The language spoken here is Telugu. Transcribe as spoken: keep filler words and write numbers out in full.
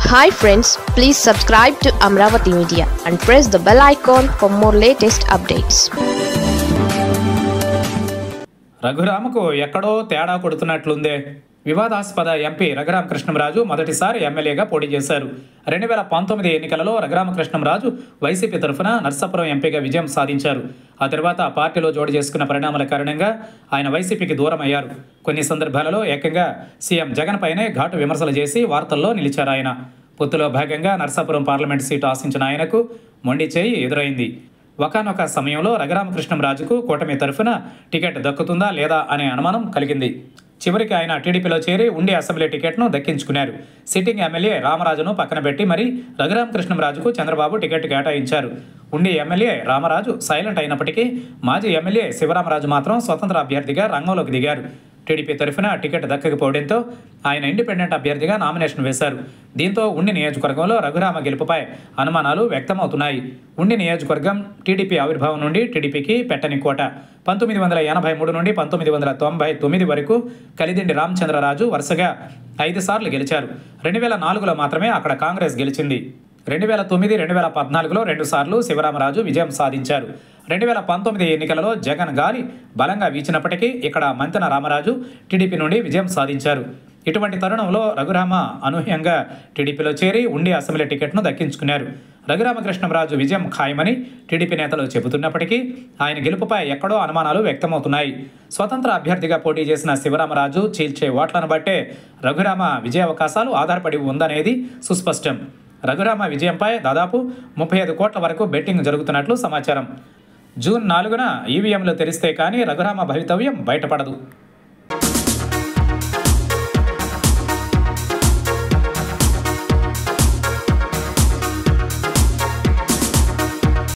Hi friends, please subscribe to Amravati Media and press the bell icon for more latest updates. రఘురామకు ఎక్కడో తేడా కొడుతున్నట్లుందే. వివాదాస్పద ఎంపీ రఘురామకృష్ణంరాజు మొదటిసారి ఎమ్మెల్యేగా పోటీ చేశారు. రెండు వేల పంతొమ్మిది ఎన్నికలలో రఘురామకృష్ణంరాజు వైసీపీ తరఫున నర్సాపురం ఎంపీగా విజయం సాధించారు. ఆ తర్వాత పార్టీలో జోడు చేసుకున్న పరిణామాల కారణంగా ఆయన వైసీపీకి దూరం అయ్యారు. కొన్ని సందర్భాలలో ఏకంగా సీఎం జగన్ పైనే ఘాటు విమర్శలు చేసి వార్తల్లో నిలిచారు ఆయన. పొత్తులో భాగంగా నర్సాపురం పార్లమెంటు సీటు ఆశించిన ఆయనకు మొండి చేయి ఎదురైంది. ఒకానొక సమయంలో రఘురామకృష్ణంరాజుకు కూటమి తరఫున టికెట్ దక్కుతుందా లేదా అనే అనుమానం కలిగింది. చివరికి ఆయన టీడీపీలో చేరి ఉండి అసెంబ్లీ టికెట్ను దక్కించుకున్నారు. సిట్టింగ్ ఎమ్మెల్యే రామరాజును పక్కన పెట్టి మరి రఘురామకృష్ణంరాజుకు చంద్రబాబు టికెట్ కేటాయించారు. ఉండి ఎమ్మెల్యే రామరాజు సైలెంట్ అయినప్పటికీ మాజీ ఎమ్మెల్యే శివరామరాజు మాత్రం స్వతంత్ర అభ్యర్థిగా రంగంలోకి దిగారు. టీడీపీ తరఫున టికెట్ దక్కకపోవడంతో ఆయన ఇండిపెండెంట్ అభ్యర్థిగా నామినేషన్ వేశారు. దీంతో ఉండి నియోజకవర్గంలో రఘురామ గెలుపుపై అనుమానాలు వ్యక్తమవుతున్నాయి. ఉండి నియోజకవర్గం టీడీపీ ఆవిర్భావం నుండి టీడీపీకి పెట్టని కోట. పంతొమ్మిది వందల ఎనభై మూడు నుండి పంతొమ్మిది వందల తొంభై తొమ్మిది వరకు కలిదిండి రామచంద్రరాజు వరుసగా ఐదు సార్లు గెలిచారు. రెండు వేల నాలుగులో మాత్రమే అక్కడ కాంగ్రెస్ గెలిచింది. రెండు వేల తొమ్మిది రెండు వేల పద్నాలుగులో రెండుసార్లు శివరామరాజు విజయం సాధించారు. రెండు వేల పంతొమ్మిది ఎన్నికలలో జగన్ గాలి బలంగా వీచినప్పటికీ ఇక్కడ మంతెన రామరాజు టీడీపీ నుండి విజయం సాధించారు. ఇటువంటి తరుణంలో రఘురామ అనూహ్యంగా టీడీపీలో చేరి ఉండి అసెంబ్లీ టికెట్ను దక్కించుకున్నారు. రఘురామకృష్ణంరాజు విజయం ఖాయమని టీడీపీ నేతలు చెబుతున్నప్పటికీ ఆయన గెలుపుపై ఎక్కడో అనుమానాలు వ్యక్తమవుతున్నాయి. స్వతంత్ర అభ్యర్థిగా పోటీ చేసిన శివరామరాజు చీల్చే ఓట్లను బట్టే రఘురామ విజయావకాశాలు ఆధారపడి ఉందనేది సుస్పష్టం. రఘురామ విజయంపై దాదాపు ముప్పై ఐదు కోట్ల వరకు బెట్టింగ్ జరుగుతున్నట్లు సమాచారం. జూన్ నాలుగున ఈవీఎంలు తెరిస్తే కానీ రఘురామ భవితవ్యం బయటపడదు.